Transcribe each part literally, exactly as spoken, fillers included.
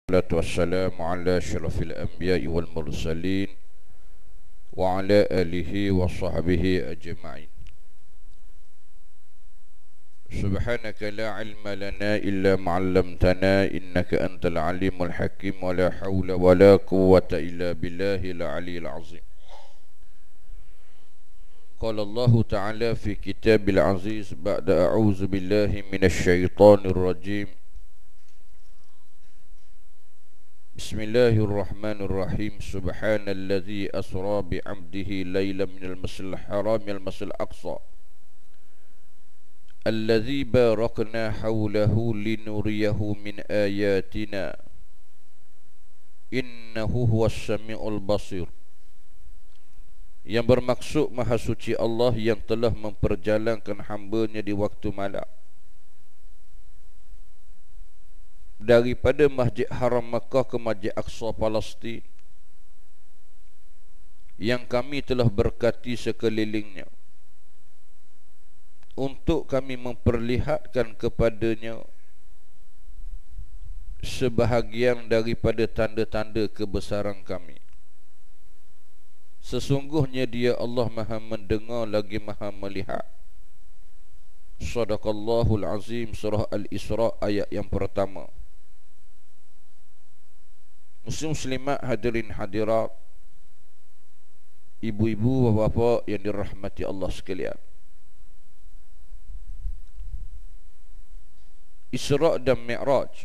والسلام على أشرف الأنبياء والمرسلين وعلى آله وصحبه أجمعين. سبحانك لا علم لنا إلا ما علمتنا إنك أنت العليم الحكيم ولا حول ولا قوة إلا بالله العلي العظيم. قال الله تعالى في كتاب العزيز بعد أعوذ بالله من الشيطان الرجيم. بسم الله الرحمن الرحيم. سبحان الذي أسرى بعبده ليلا من المسجد الحرام إلى المسجد الأقصى الذي باركنا حوله لنريه من آياتنا إنه هو السميع البصير. Yang bermaksud Maha Suci Allah yang telah memperjalankan hamba-Nya di waktu malam daripada Masjid Haram Makkah ke Masjid Aqsa Palestin, yang kami telah berkati sekelilingnya untuk kami memperlihatkan kepadanya sebahagian daripada tanda-tanda kebesaran kami. Sesungguhnya Dia Allah Maha mendengar lagi Maha melihat. Shadaqallahul Azim. Surah Al-Isra ayat yang pertama. Muslim muslimat, hadirin hadirat, ibu-ibu, bapa-bapa yang dirahmati Allah sekalian. Isra dan Mi'raj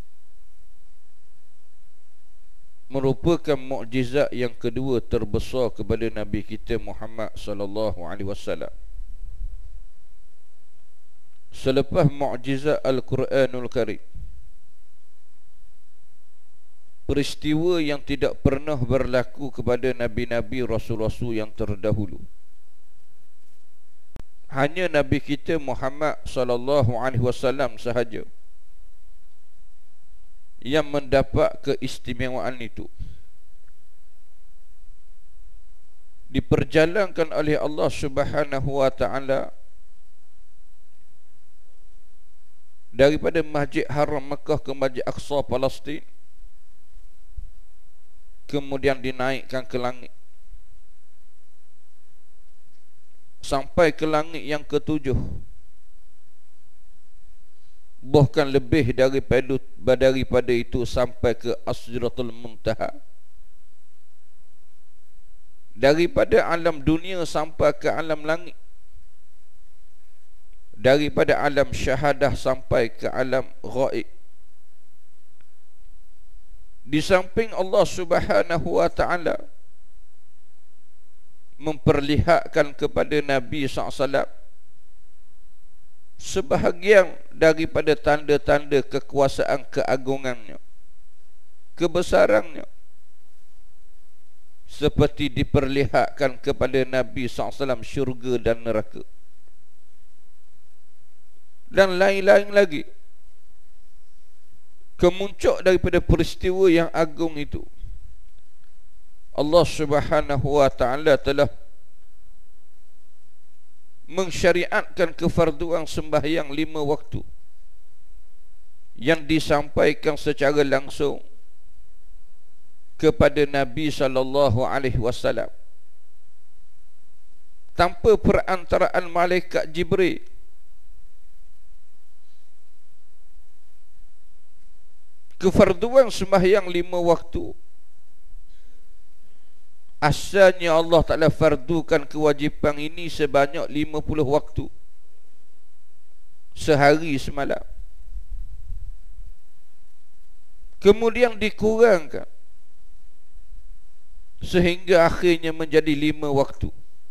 merupakan mukjizat yang kedua terbesar kepada Nabi kita Muhammad sallallahu alaihi wasallam. Selepas mukjizat Al-Quranul Karim, peristiwa yang tidak pernah berlaku kepada nabi-nabi rasul-rasul yang terdahulu. Hanya Nabi kita Muhammad sallallahu alaihi wasallam sahaja yang mendapat keistimewaan itu. Diperjalankan oleh Allah Subhanahu wa taala daripada Masjid Haram Makkah ke Masjid Aqsa Palestin, kemudian dinaikkan ke langit sampai ke langit yang ketujuh, bahkan lebih daripada daripada itu sampai ke As-Sidratul Muntaha. Daripada alam dunia sampai ke alam langit, daripada alam syahadah sampai ke alam ghaib. Di samping Allah Subhanahu wa taala memperlihatkan kepada Nabi sallallahu alaihi wasallam sebahagian daripada tanda-tanda kekuasaan keagungannya, kebesarannya, seperti diperlihatkan kepada Nabi sallallahu alaihi wasallam syurga dan neraka, dan lain-lain lagi. Kemuncak daripada peristiwa yang agung itu, Allah Subhanahu wa taala telah mensyariatkan kefarduan sembahyang lima waktu yang disampaikan secara langsung kepada Nabi sallallahu alaihi wasallam tanpa perantaraan malaikat Jibril. Kefarduan sembahyang lima waktu asalnya Allah Ta'ala fardukan kewajipan ini sebanyak lima puluh waktu sehari semalam. Kemudian dikurangkan sehingga akhirnya menjadi lima waktu.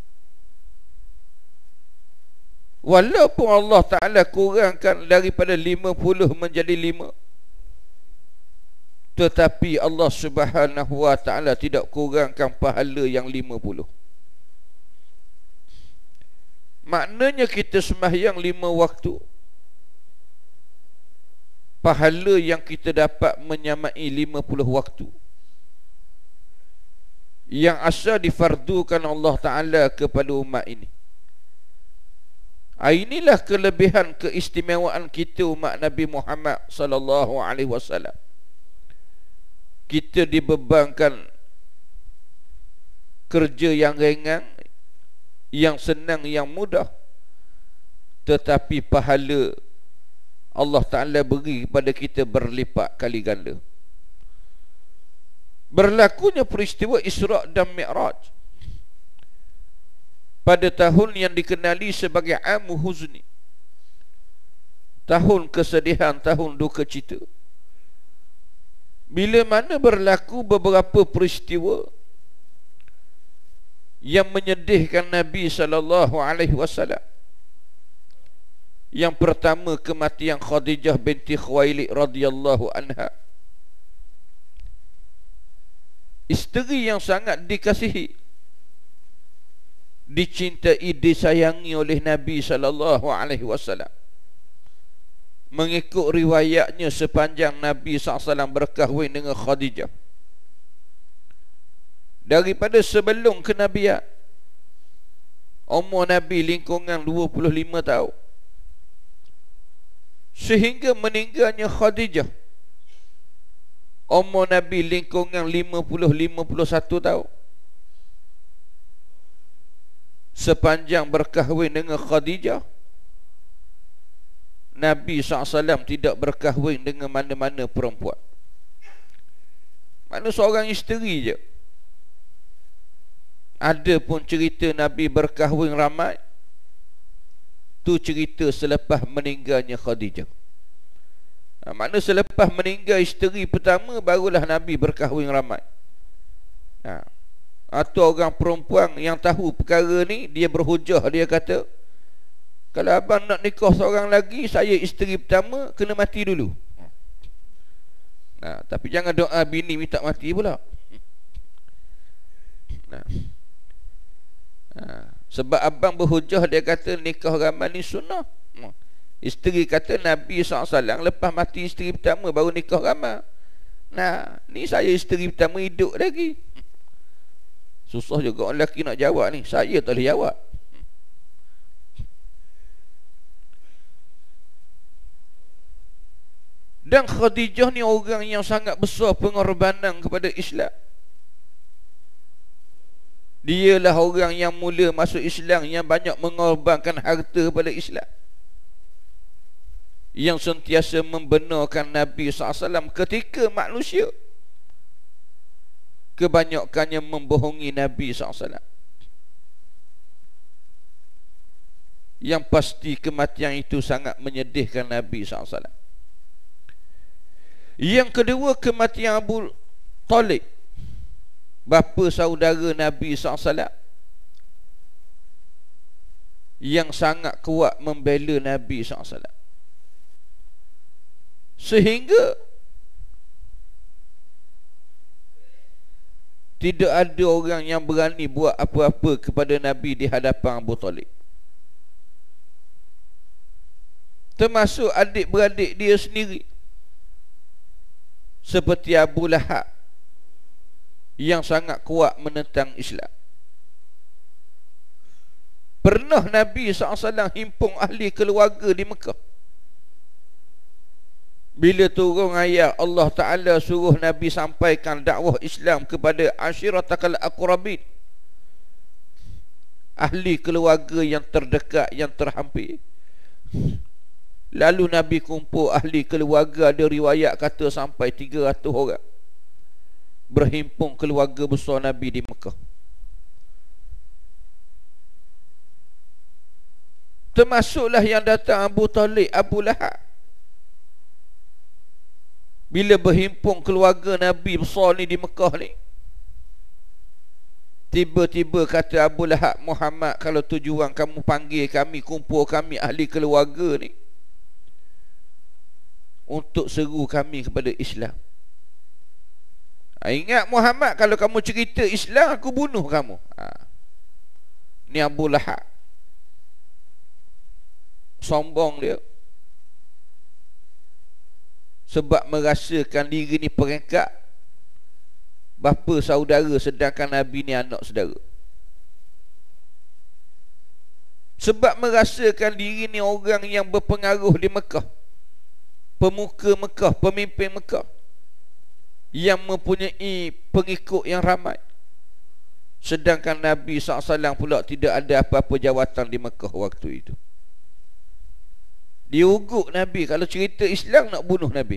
Walaupun Allah Ta'ala kurangkan daripada lima puluh menjadi lima, tetapi Allah Subhanahu wa taala tidak kurangkan pahala yang lima puluh. Maknanya kita sembahyang lima waktu, pahala yang kita dapat menyamai lima puluh waktu yang asal difardukan Allah Ta'ala kepada umat ini. Inilah kelebihan keistimewaan kita umat Nabi Muhammad sallallahu alaihi wasallam. kita dibebankan kerja yang ringan, yang senang, yang mudah, tetapi pahala Allah Ta'ala beri kepada kita berlipat kali ganda. Berlakunya peristiwa Isra' dan Mi'raj pada tahun yang dikenali sebagai Amu Huzni, tahun kesedihan, tahun duka cita. Bila mana berlaku beberapa peristiwa yang menyedihkan Nabi sallallahu alaihi wasallam. Yang pertama, kematian Khadijah binti Khuwailid radhiyallahu anha, isteri yang sangat dikasihi, dicintai, disayangi oleh Nabi sallallahu alaihi wasallam. Mengikut riwayatnya, sepanjang Nabi sallallahu alaihi wasallam berkahwin dengan Khadijah, daripada sebelum kenabian, umur Nabi lingkungan dua puluh lima tahun, sehingga meninggalnya Khadijah, umur Nabi lingkungan lima puluh sampai lima puluh satu tahun. Sepanjang berkahwin dengan Khadijah, Nabi sallallahu alaihi wasallam tidak berkahwin dengan mana-mana perempuan. Mana seorang isteri je. Ada pun cerita Nabi berkahwin ramai, tu cerita selepas meninggalnya Khadijah. Ha, makna selepas meninggal isteri pertama, barulah Nabi berkahwin ramai. Ha, atau orang perempuan yang tahu perkara ni, dia berhujah, dia kata, kalau abang nak nikah seorang lagi, saya isteri pertama kena mati dulu. Nah, tapi jangan doa bini minta mati pula. Nah. Nah, sebab abang berhujah, dia kata nikah ramai ni sunnah. Isteri kata Nabi sallallahu alaihi wasallam lepas mati isteri pertama baru nikah ramai. Nah, ni saya isteri pertama hidup lagi. Susah juga orang lelaki nak jawab ni. Saya tak boleh jawab. Dan Khadijah ni orang yang sangat besar pengorbanan kepada Islam. Dialah orang yang mula masuk Islam, yang banyak mengorbankan harta pada Islam, yang sentiasa membenarkan Nabi sallallahu alaihi wasallam ketika manusia kebanyakannya membohongi Nabi sallallahu alaihi wasallam. Yang pasti kematian itu sangat menyedihkan Nabi sallallahu alaihi wasallam. Yang kedua, kematian Abu Talib, bapa saudara Nabi sallallahu alaihi wasallam, yang sangat kuat membela Nabi sallallahu alaihi wasallam, sehingga tidak ada orang yang berani buat apa-apa kepada Nabi di hadapan Abu Talib, termasuk adik-beradik dia sendiri, seperti Abu Lahab yang sangat kuat menentang Islam. Pernah Nabi sallallahu alaihi wasallam himpun ahli keluarga di Mekah. Bila turun ayat Allah Ta'ala suruh Nabi sampaikan dakwah Islam kepada ashiratakal aqrabin, ahli keluarga yang terdekat, yang terhampir. Lalu Nabi kumpul ahli keluarga, ada riwayat kata sampai tiga ratus orang berhimpun keluarga besar Nabi di Mekah. Termasuklah yang datang Abu Talib, Abu Lahab. Bila berhimpun keluarga Nabi besar ni di Mekah ni, tiba-tiba kata Abu Lahab, Muhammad, kalau tujuan kamu panggil kami, kumpul kami ahli keluarga ni untuk seru kami kepada Islam. Ingat Muhammad, kalau kamu cerita Islam, aku bunuh kamu. Ha. Ni Abu Lahab, sombong dia, sebab merasakan diri ni peringkat bapa saudara, sedangkan Nabi ni anak saudara. Sebab merasakan diri ni orang yang berpengaruh di Mekah, pemuka Mekah, pemimpin Mekah. yang mempunyai pengikut yang ramai. Sedangkan Nabi sallallahu alaihi wasallam pula tidak ada apa-apa jawatan di Mekah waktu itu. Diugut Nabi. Kalau cerita Islam nak bunuh Nabi.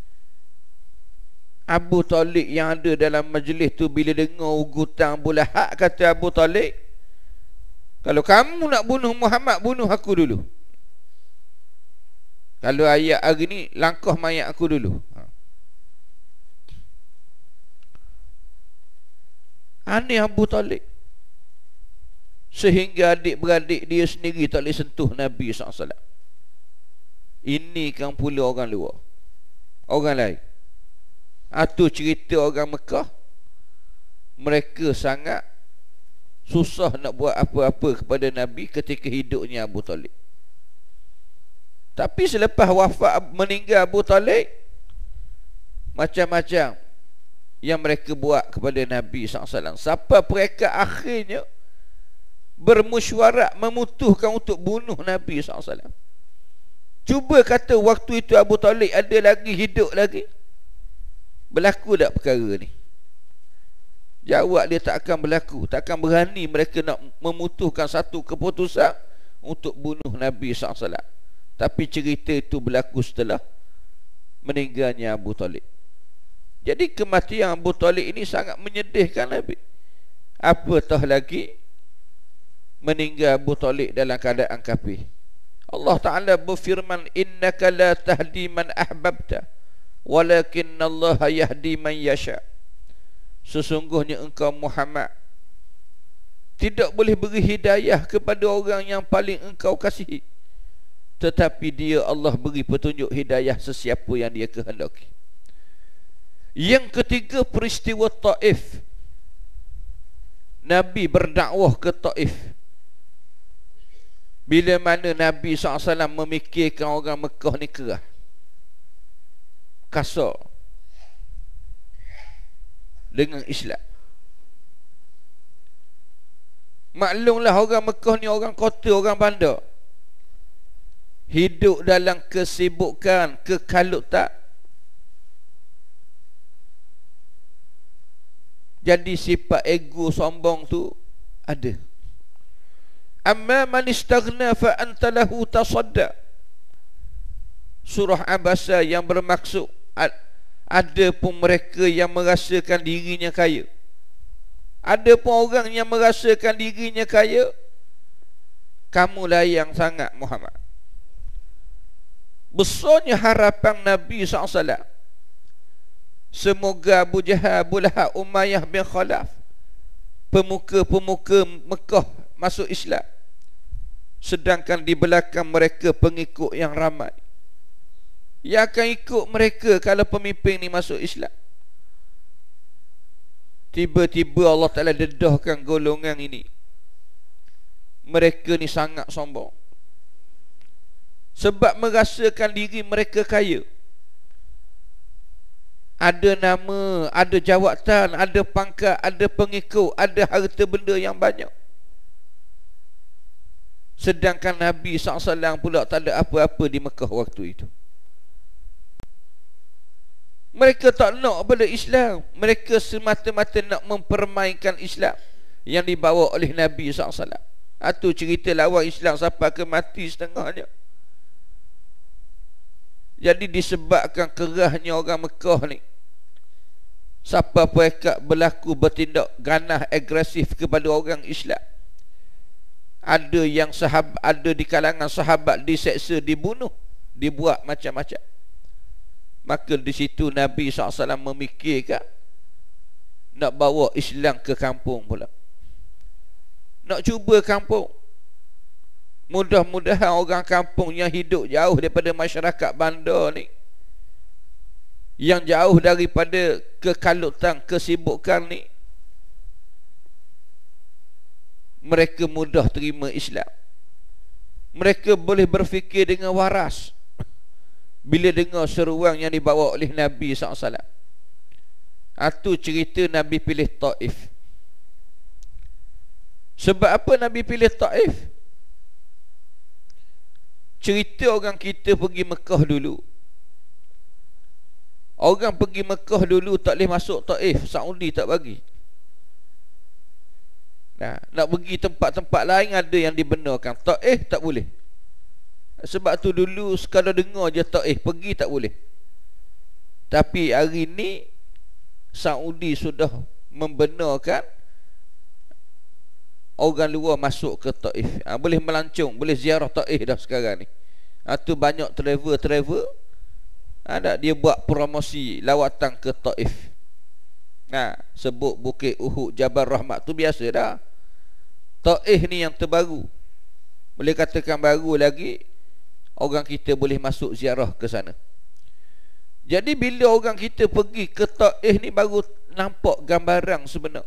Abu Talib yang ada dalam majlis tu bila dengar ugutan Abu Lahab, kata Abu Talib, kalau kamu nak bunuh Muhammad, bunuh aku dulu. Kalau ayat hari ni, langkah mayat aku dulu. Aneh Abu Talib. Sehingga adik-beradik dia sendiri tak boleh sentuh Nabi sallallahu alaihi wasallam. Ini kan pula orang luar, orang lain. Itu cerita orang Mekah. Mereka sangat susah nak buat apa-apa kepada Nabi ketika hidupnya Abu Talib. Tapi selepas wafat, meninggal Abu Talib, macam-macam yang mereka buat kepada Nabi sallallahu alaihi wasallam. Sampai mereka akhirnya bermesyuarat memutuskan untuk bunuh Nabi sallallahu alaihi wasallam. Cuba kata waktu itu Abu Talib ada lagi, hidup lagi, berlaku tak perkara ni? Jawab dia tak akan berlaku. Tak akan berani mereka nak memutuskan satu keputusan untuk bunuh Nabi sallallahu alaihi wasallam. Tapi cerita itu berlaku setelah meninggalnya Abu Talib. Jadi kematian Abu Talib ini sangat menyedihkan Nabi. Apatah lagi meninggal Abu Talib dalam keadaan kafir. Allah Ta'ala berfirman, innaka la tahdi man ahbabta walakinna Allah yahdi man yasha. Sesungguhnya engkau Muhammad tidak boleh beri hidayah kepada orang yang paling engkau kasihi, tetapi dia Allah beri petunjuk hidayah sesiapa yang dia kehendaki. Yang ketiga, peristiwa Taif. Nabi berdakwah ke Taif. Bila mana Nabi sallallahu alaihi wasallam memikirkan orang Mekah ni kerah, kasar dengan Islam. Maklumlah orang Mekah ni orang kota, orang bandar, hidup dalam kesibukan, kekalutan. Jadi sifat ego sombong tu ada. Amma man istaghna fa anta lahu tasadda. Surah Abasa yang bermaksud ada pun mereka yang merasakan dirinya kaya. Ada pun orang yang merasakan dirinya kaya. Kamulah yang sangat Muhammad. Besarnya harapan Nabi sallallahu alaihi wasallam, semoga Abu Jahal, Abu Lahab, Umayyah bin Khalaf, pemuka-pemuka Mekah masuk Islam, sedangkan di belakang mereka pengikut yang ramai yang akan ikut mereka kalau pemimpin ni masuk Islam. Tiba-tiba Allah Ta'ala dedahkan golongan ini. Mereka ni sangat sombong, sebab merasakan diri mereka kaya, ada nama, ada jawatan, ada pangkat, ada pengikut, ada harta benda yang banyak. Sedangkan Nabi sallallahu alaihi wasallam pula tak ada apa-apa di Mekah waktu itu. Mereka tak nak pada Islam. Mereka semata-mata nak mempermainkan Islam yang dibawa oleh Nabi sallallahu alaihi wasallam. Itu cerita lawan Islam sampai ke mati setengahnya. Jadi disebabkan kerahnya orang Mekah ni, siapa mereka berlaku bertindak ganas agresif kepada orang Islam. Ada yang sahabat, ada di kalangan sahabat diseksa, dibunuh, dibuat macam-macam. Maka di situ Nabi sallallahu alaihi wasallam memikirkan nak bawa Islam ke kampung pula. Nak cuba kampung. Mudah-mudahan orang kampung yang hidup jauh daripada masyarakat bandar ni, yang jauh daripada kekalutan, kesibukan ni, mereka mudah terima Islam. Mereka boleh berfikir dengan waras bila dengar seruan yang dibawa oleh Nabi sallallahu alaihi wasallam. Itu cerita Nabi pilih Taif. Sebab apa Nabi pilih Taif? Cerita orang kita pergi Mekah dulu, Orang pergi Mekah dulu tak boleh masuk Taif, Saudi tak bagi. Nah, nak pergi tempat-tempat lain ada yang dibenarkan, Taif tak boleh. Sebab tu dulu sekadar dengar je Taif, pergi tak boleh. Tapi hari ni Saudi sudah membenarkan orang luar masuk ke Taif. Ha, boleh melancong, boleh ziarah Taif dah sekarang ni. Ha, tu banyak travel-travel ada ha, dia buat promosi lawatan ke Taif. Nah, ha, sebut Bukit Uhud, Jabal Rahmat tu biasa dah. Taif ni yang terbaru. Boleh katakan baru lagi, orang kita boleh masuk ziarah ke sana. Jadi bila orang kita pergi ke Taif ni baru nampak gambaran sebenar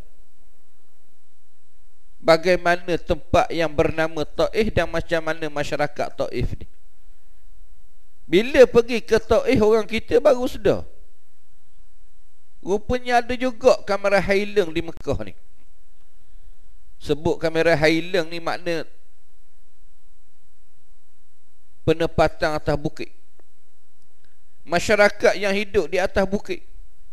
bagaimana tempat yang bernama Taif dan macam mana masyarakat Taif ni. Bila pergi ke Taif, orang kita baru sedar rupanya ada juga kamera Highland di Mekah ni. Sebut kamera Highland ni makna penempatan atas bukit. Masyarakat yang hidup di atas bukit,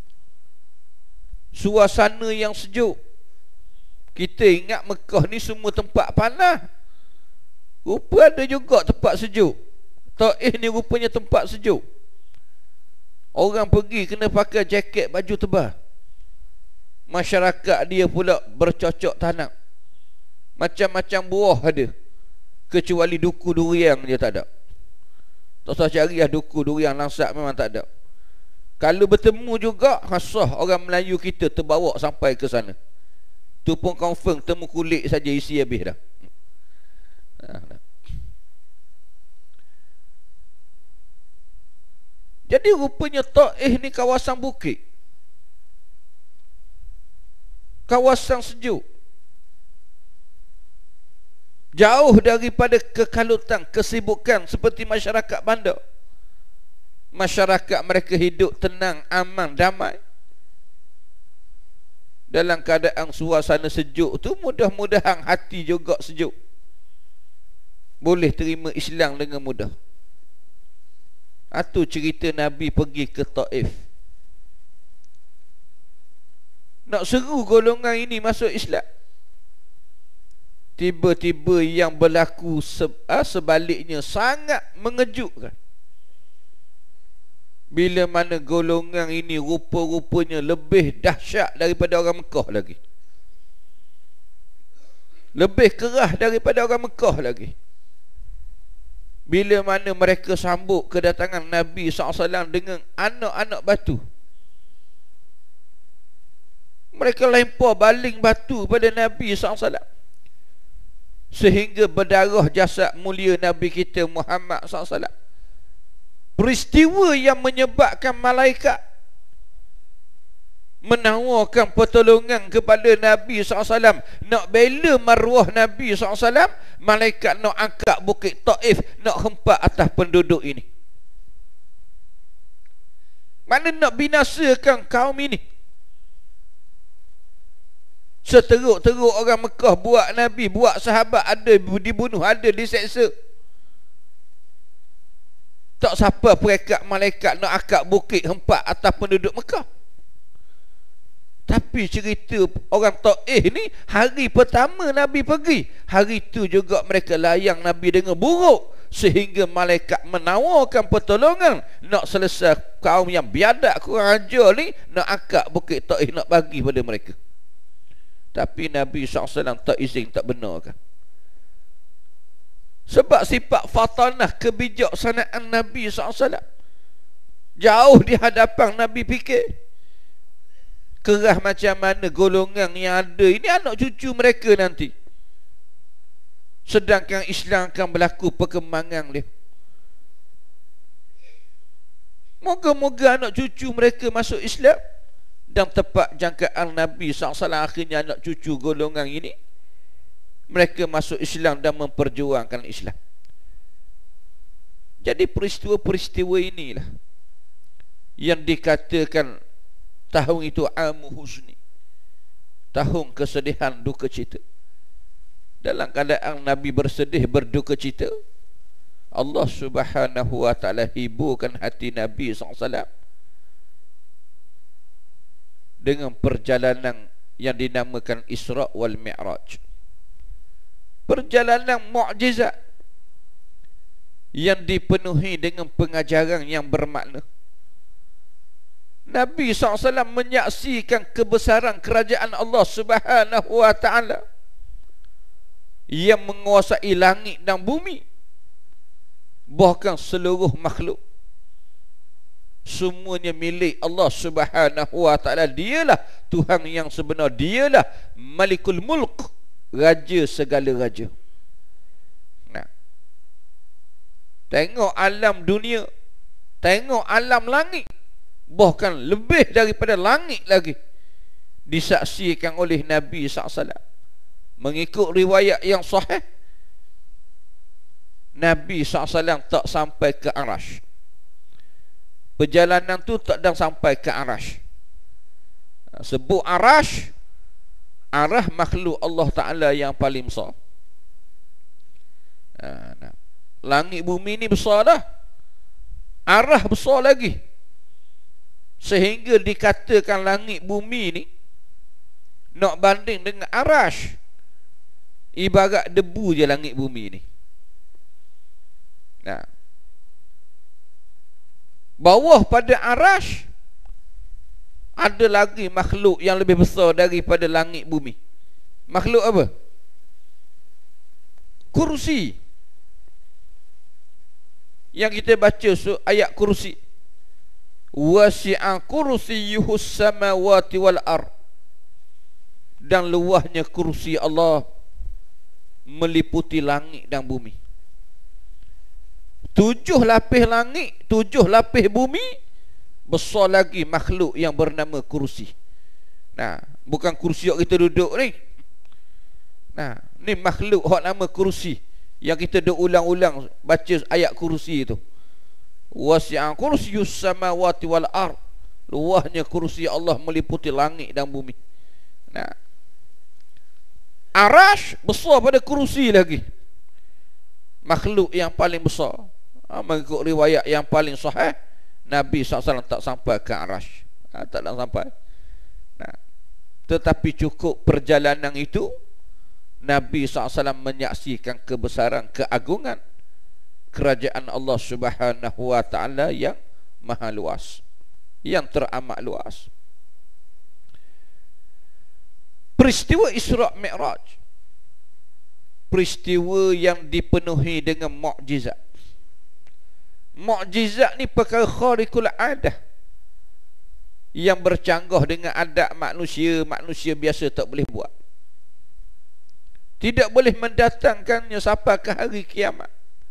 suasana yang sejuk. Kita ingat Mekah ni semua tempat panas, rupa ada juga tempat sejuk. Taif ni rupanya tempat sejuk. Orang pergi kena pakai jaket baju tebal. Masyarakat dia pula bercocok tanam. Macam-macam buah ada, kecuali duku durian dia tak ada. Tak usah cari lah duku durian langsak, memang tak ada. Kalau bertemu juga, hasah orang Melayu kita terbawa sampai ke sana. Tu pun confirm temu kulit saja isi habis dah. Jadi rupanya Taif ni kawasan bukit, kawasan sejuk, jauh daripada kekalutan, kesibukan seperti masyarakat bandar. Masyarakat mereka hidup tenang, aman, damai. Dalam keadaan suasana sejuk tu, mudah-mudahan hati juga sejuk, boleh terima Islam dengan mudah. Itu cerita Nabi pergi ke Taif. Nak seru golongan ini masuk Islam. Tiba-tiba yang berlaku sebaliknya sangat mengejutkan. Bila mana golongan ini rupa-rupanya lebih dahsyat daripada orang Mekah lagi, lebih keras daripada orang Mekah lagi. Bila mana mereka sambut kedatangan Nabi sallallahu alaihi wasallam dengan anak-anak batu. Mereka lempar baling batu pada Nabi sallallahu alaihi wasallam, sehingga berdarah jasad mulia Nabi kita Muhammad sallallahu alaihi wasallam. Peristiwa yang menyebabkan malaikat menawarkan pertolongan kepada Nabi sallallahu alaihi wasallam, nak bela maruah Nabi sallallahu alaihi wasallam. Malaikat nak angkat bukit Taif, nak hempak atas penduduk ini. Mana nak binasakan kaum ini. Seteruk-teruk orang Mekah buat Nabi, buat sahabat, ada dibunuh, ada diseksa. Tak siapa perekat malaikat nak angkat bukit hempak atas penduduk Mekah. Tapi cerita orang Taif ni, hari pertama Nabi pergi, hari tu juga mereka layang Nabi dengan buruk, sehingga malaikat menawarkan pertolongan nak selesai kaum yang biadab kurang ajar ni, nak angkat bukit Taif, nak bagi pada mereka. Tapi Nabi sallallahu alaihi wasallam tak izin, tak benarkan. Sebab sifat fatanah, kebijaksanaan Nabi sallallahu alaihi wasallam jauh di hadapan Nabi fikir. Kerah macam mana golongan yang ada ini anak cucu mereka nanti, sedangkan Islam akan berlaku perkembangan dia. Moga-moga anak cucu mereka masuk Islam, dan tepat jangkaan Nabi sallallahu alaihi wasallam, akhirnya anak cucu golongan ini mereka masuk Islam dan memperjuangkan Islam. Jadi peristiwa-peristiwa inilah yang dikatakan tahun itu Amu Huzni, tahun kesedihan, duka cita. Dalam keadaan Nabi bersedih, berduka cita, Allah subhanahu wa ta'ala hiburkan hati Nabi sallallahu alaihi wasallam dengan perjalanan yang dinamakan Isra wal Mi'raj. Perjalanan mukjizat yang dipenuhi dengan pengajaran yang bermakna. Nabi sallallahu alaihi wasallam menyaksikan kebesaran kerajaan Allah Subhanahu wa taala yang menguasai langit dan bumi, bahkan seluruh makhluk. Semuanya milik Allah Subhanahu wa taala. Dialah Tuhan yang sebenar, dialah Malikul Mulk, raja segala raja. Nah, tengok alam dunia, tengok alam langit, bahkan lebih daripada langit lagi, disaksikan oleh Nabi sallallahu alaihi wasallam. Mengikut riwayat yang sahih, Nabi sallallahu alaihi wasallam tak sampai ke Arash. Perjalanan tu tak dah sampai ke Arash. Sebut Arash, arah makhluk Allah Ta'ala yang paling besar. Nah, langit bumi ni besar dah, arah besar lagi, sehingga dikatakan langit bumi ni nak banding dengan Arash, ibarat debu je langit bumi ni. Nah, bawah pada Arash ada lagi makhluk yang lebih besar daripada langit bumi. Makhluk apa? Kursi. Yang kita baca ayat kursi, wasi'a kursiyyuhus samawati wal ard, dan luahnya kursi Allah meliputi langit dan bumi. Tujuh lapis langit, tujuh lapis bumi, besar lagi makhluk yang bernama kursi. Nah, bukan kursi yang kita duduk ni. Nah, ni makhluk yang nama kursi, yang kita duk ulang-ulang baca ayat kursi itu. Wasi'a kursiyyus samawati wal ard, luahnya kursi Allah meliputi langit dan bumi. Nah, Arash besar pada kursi lagi, makhluk yang paling besar. Ha, mengikut riwayat yang paling sahih, Nabi sallallahu alaihi wasallam tak sampai ke Arash. Ha, tak nak sampai. Nah, tetapi cukup perjalanan itu, Nabi sallallahu alaihi wasallam menyaksikan kebesaran, keagungan kerajaan Allah Subhanahu wa taala yang maha luas, yang teramat luas. Peristiwa Isra Mi'raj, peristiwa yang dipenuhi dengan mukjizat. Mukjizat ni perkara khariqul adah, yang bercanggah dengan adat manusia. Manusia biasa tak boleh buat, tidak boleh mendatangkannya sampai ke hari kiamat.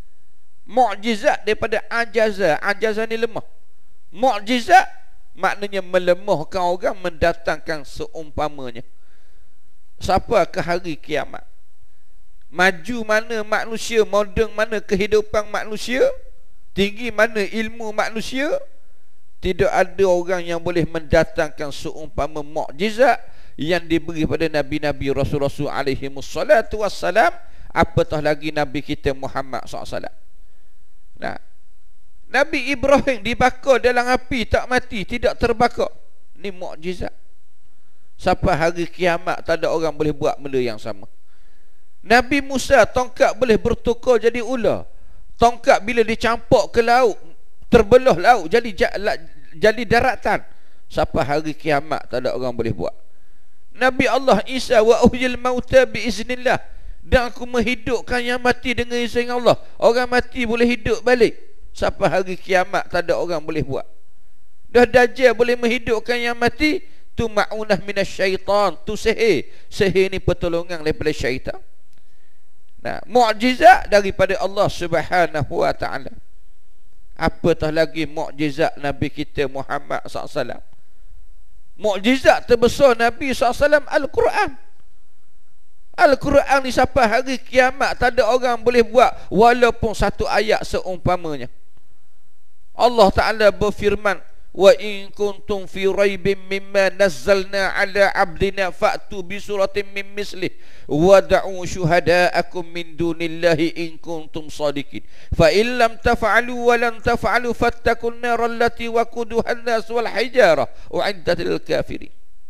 Mukjizat daripada ajazah. Ajazah ni lemah. Mukjizat maknanya melemahkan orang, mendatangkan seumpamanya sampai ke hari kiamat. Maju mana manusia, moden mana kehidupan manusia, tinggi mana ilmu manusia, tidak ada orang yang boleh mendatangkan seumpama mukjizat yang diberi pada Nabi-Nabi, Rasul-Rasul alaihi wassalatu wassalam, apatah lagi Nabi kita Muhammad sallallahu alaihi wasallam. Nah, Nabi Ibrahim dibakar dalam api, tak mati, tidak terbakar. Ni mukjizat. Sampai hari kiamat tak ada orang boleh buat benda yang sama. Nabi Musa, tongkat boleh bertukar jadi ular. Tongkat bila dicampak ke laut, terbelah laut jadi jadi daratan. Sampai hari kiamat tak ada orang boleh buat. Nabi Allah Isa, wa uhyil mauta biiznillah, dan aku menghidupkan yang mati dengan izin Allah. Orang mati boleh hidup balik. Sampai hari kiamat tak ada orang boleh buat. Dah Dajjal boleh menghidupkan yang mati, tu ma'unah minasyaitan, tu sihir. Sihir ni pertolongan daripada syaitan. Nah, mukjizat daripada Allah Subhanahu wa taala. Apatah lagi mukjizat Nabi kita Muhammad sallallahu alaihi wasallam. Mukjizat terbesar Nabi sallallahu alaihi wasallam Al-Quran. Al-Quran ni sampai hari kiamat tak ada orang boleh buat walaupun satu ayat seumpamanya. Allah Ta'ala berfirman, wa in kuntum fi raibin mimma nazzalna ala abdina fa'tu bi suratin min mislih wad'u syuhada'akum min dunillahi in kuntum sadiqin fa in lam taf'alu wa lan taf'alu fattaqun nar allati waquduha an-nas wal hijara u'iddat lil kafirin.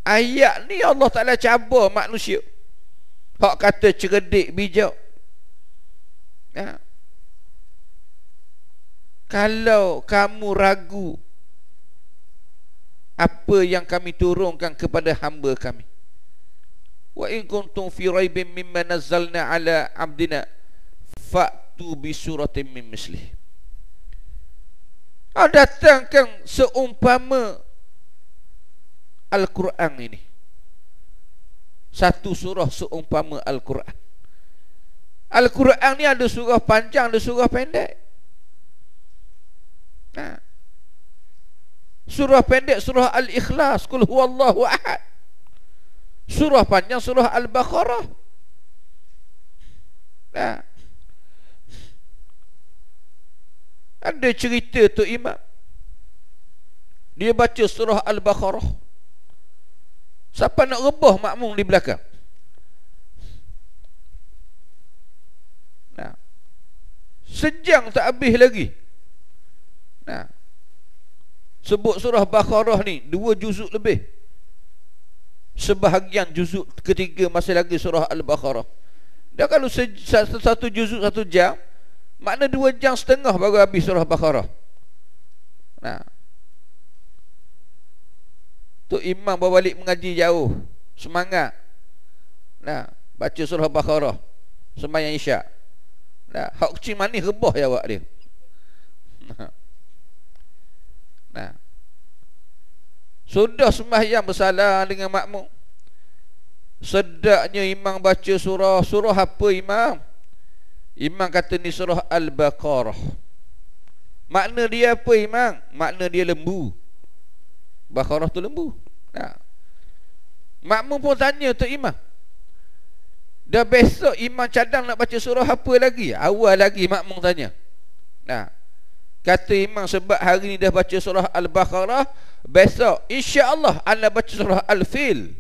ayat ni Allah Ta'ala cabar manusia. Hak kata cerdik bijak. Ya. Kalau kamu ragu apa yang kami turunkan kepada hamba kami, wa in kuntum fi raibin mimma nazzalna ala abdina fa'tu bi suratin min mislih. Ah, datangkan seumpama Al-Quran ini, satu surah seumpama Al-Quran. Al-Quran ni ada surah panjang, ada surah pendek. Nah, surah pendek surah Al-Ikhlas, Qul huwallahu ahad. Surah panjang surah Al-Baqarah. Nah, ada cerita tu imam, dia baca surah Al-Baqarah, siapa nak rebah makmum di belakang. Nah, sejam tak habis lagi. Nah, sebut surah Baqarah ni dua juzuk lebih, sebahagian juzuk ketiga masih lagi surah Al-Baqarah. Dah kalau satu juzuk satu jam, makna dua jam setengah baru habis surah Baqarah. Nah, tu imam bawa balik mengaji jauh, semangat. Nah, baca surah Baqarah sembahyang isyak. Nah, hak kecil manis rebah ya awak dia. Nah, sudah sembahyang bersalah dengan makmum, sedaknya imam baca surah. Surah apa imam? Imam kata ni surah Al-Baqarah. Makna dia apa imam? Makna dia lembu. Baqarah tu lembu. Nah, makmum pun tanya tu imam. Dah besok imam cadang nak baca surah apa lagi? Awal lagi makmum tanya. Nah, kata imam sebab hari ni dah baca surah Al-Baqarah, besok insya-Allah anda baca surah Al-Fil.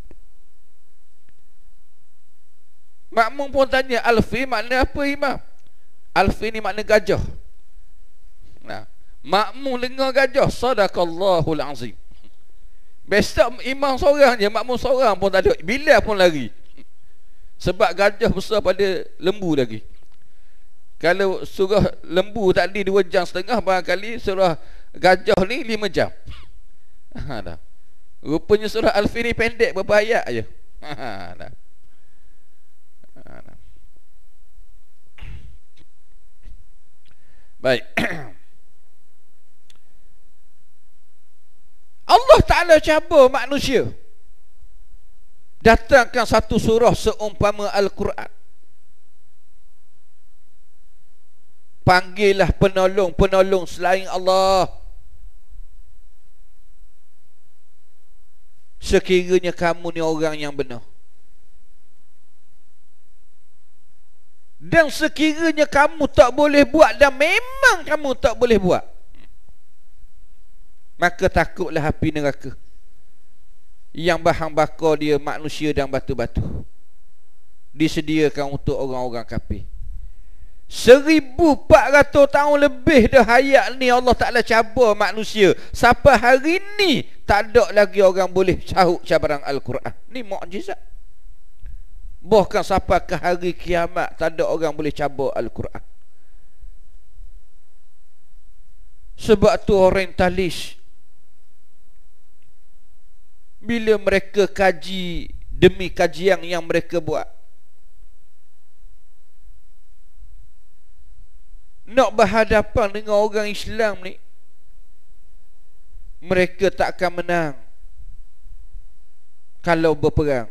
Makmum pun tanya, Al-Fil makna apa imam? Al-Fil ni makna gajah. Nah, makmum dengar gajah, sadaqallahul azim. Besok imam seorang je, makmum seorang pun tak ada, bila pun lari. Sebab gajah besar pada lembu lagi. Kalau surah lembu tadi dua jam setengah, barangkali surah gajah ni lima jam. Ha, dah. Rupanya surah Al-Fil ni pendek, berapa ayat je. Ha, dah. Ha, dah. Baik. Allah Ta'ala cabar manusia, datangkan satu surah seumpama Al-Quran. Panggillah penolong-penolong selain Allah, sekiranya kamu ni orang yang benar, dan sekiranya kamu tak boleh buat, dan memang kamu tak boleh buat, maka takutlah api neraka yang bahan bakar dia manusia dan batu-batu, disediakan untuk orang-orang kafir. Seribu empat ratus tahun lebih dah hayat ni Allah Ta'ala cabar manusia. Sampai hari ni tak ada lagi orang boleh sahut cabaran Al-Quran. Ni mukjizat. Bahkan sampai ke hari kiamat tak ada orang boleh cabar Al-Quran. Sebab tu orientalis, bila mereka kaji demi kajian yang mereka buat, nak berhadapan dengan orang Islam ni, mereka tak akan menang kalau berperang.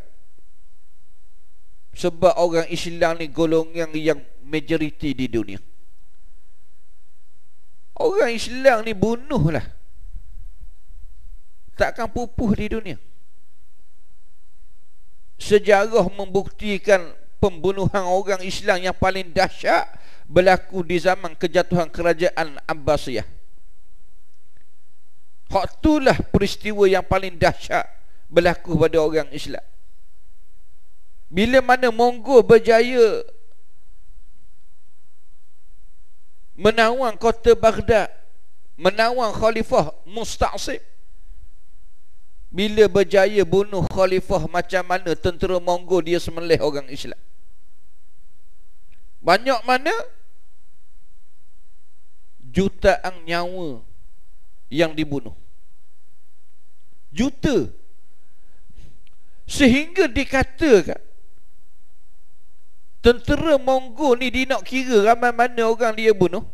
Sebab orang Islam ni golongan yang majoriti di dunia. Orang Islam ni bunuhlah, takkan pupuh di dunia. Sejarah membuktikan pembunuhan orang Islam yang paling dahsyat berlaku di zaman kejatuhan kerajaan Abbasiyah. Hak itulah peristiwa yang paling dahsyat berlaku pada orang Islam. Bila mana Mongol berjaya menawang kota Baghdad, menawang Khalifah Musta'sim, Bila berjaya bunuh khalifah, macam mana tentera Mongol dia sembelih orang Islam. Banyak mana jutaan nyawa yang dibunuh. Juta. Sehingga dikatakan tentera Mongol ni dia nak kira ramai mana orang dia bunuh.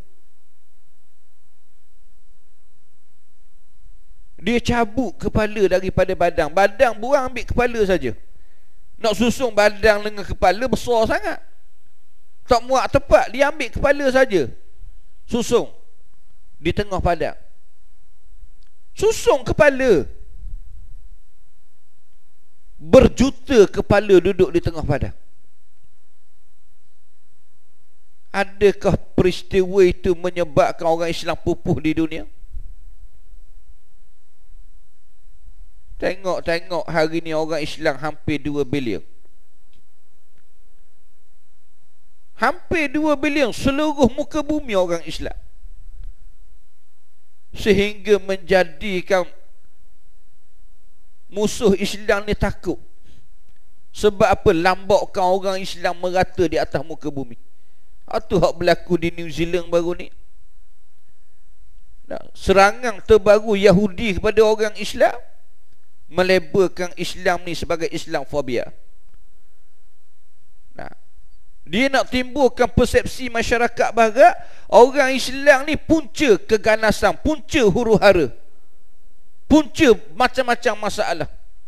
Dia cabut kepala daripada badang. Badang buang ambil kepala saja. Nak susung badang dengan kepala besar sangat. Tak muat tepat, dia ambil kepala saja. Susung di tengah padang. Susung kepala. Berjuta kepala duduk di tengah padang. Adakah peristiwa itu menyebabkan orang Islam pupuh di dunia? Tengok-tengok hari ni orang Islam hampir dua bilion. Hampir dua bilion seluruh muka bumi orang Islam. Sehingga menjadikan musuh Islam ni takut. Sebab apa? Lambakkan orang Islam merata di atas muka bumi. Itu hak berlaku di New Zealand baru ni. Nah, serangan terbaru Yahudi kepada orang Islam, melabelkan Islam ni sebagai Islamfobia. Nah, dia nak timbulkan persepsi masyarakat barat, orang Islam ni punca keganasan, punca huru-hara, punca macam-macam masalah.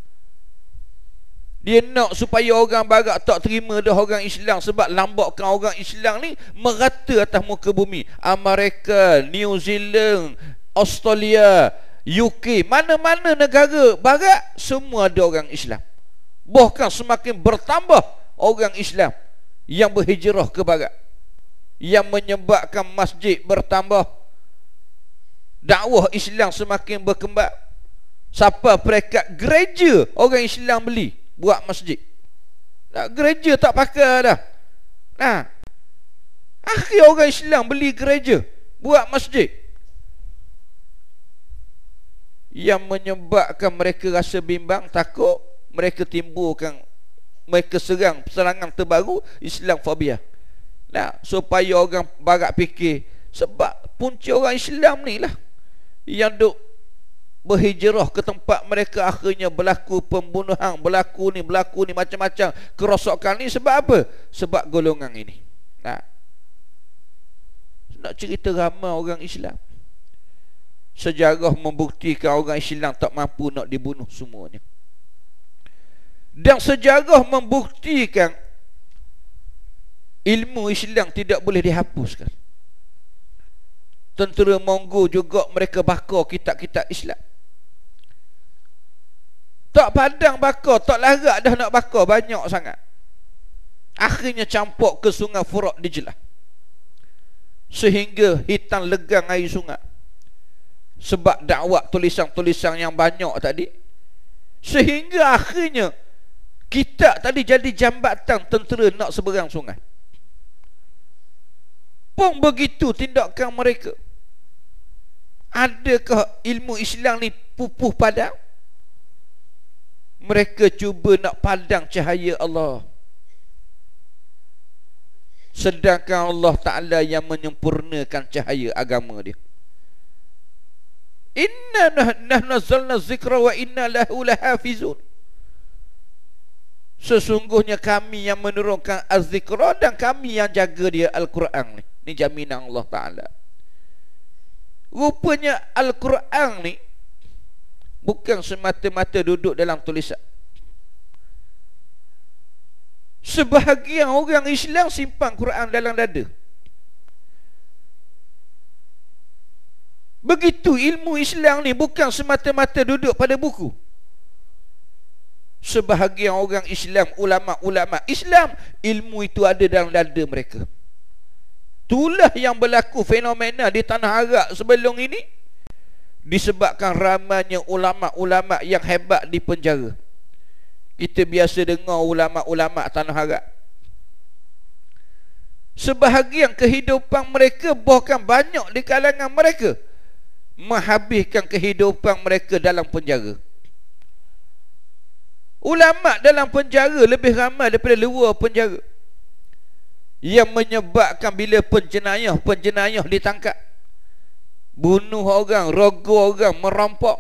Dia nak supaya orang barat tak terima dah orang Islam, sebab lambakkan orang Islam ni merata atas muka bumi. Amerika, New Zealand, Australia, U K, mana-mana negara barat, semua ada orang Islam. Bahkan semakin bertambah orang Islam yang berhijrah ke barat, yang menyebabkan masjid bertambah, dakwah Islam semakin berkembang. Sampai peringkat gereja orang Islam beli buat masjid. Nah, gereja tak pakai dah. Nah, akhir orang Islam beli gereja buat masjid, yang menyebabkan mereka rasa bimbang, takut. Mereka timbulkan, mereka serang serangan terbaru, Islamfobia. Nah, supaya orang barat fikir, sebab punca orang Islam ni lah yang duk berhijrah ke tempat mereka, akhirnya berlaku pembunuhan, berlaku ni, berlaku ni, macam-macam kerosakan ni. Sebab apa? Sebab golongan ini. Nah, nak cerita ramai orang Islam. Sejarah membuktikan orang Islam tak mampu nak dibunuh semuanya. Dan sejarah membuktikan ilmu Islam tidak boleh dihapuskan. Tentera Mongol juga mereka bakar kitab-kitab Islam. Tak padang bakar, tak larat dah nak bakar, banyak sangat. Akhirnya campur ke sungai Furat Dijlah, sehingga hitam legang air sungai. Sebab dakwah tulisan-tulisan yang banyak tadi, sehingga akhirnya kitab tadi jadi jambatan tentera nak seberang sungai. Pun begitu tindakan mereka. Adakah ilmu Islam ni pupuh padam? Mereka cuba nak padam cahaya Allah, sedangkan Allah Ta'ala yang menyempurnakan cahaya agama dia. Inna nahnu nazzalna zikra wa inna lahu lahafizun. Sesungguhnya kami yang menurunkan az-zikra dan kami yang jaga dia Al-Quran ni. Ini jaminan Allah Ta'ala. Rupanya Al-Quran ni bukan semata-mata duduk dalam tulisan. Sebahagian orang Islam simpan Quran dalam dada. Begitu ilmu Islam ni bukan semata-mata duduk pada buku. Sebahagian orang Islam, ulama-ulama Islam, ilmu itu ada dalam dada mereka. Itulah yang berlaku fenomena di tanah Arab sebelum ini, disebabkan ramainya ulama-ulama yang hebat di penjara. Kita biasa dengar ulama-ulama tanah Arab, sebahagian kehidupan mereka, bahkan banyak di kalangan mereka, menghabiskan kehidupan mereka dalam penjara. Ulama dalam penjara lebih ramai daripada luar penjara. Yang menyebabkan bila penjenayah penjenayah ditangkap, bunuh orang, rogol orang, merampok,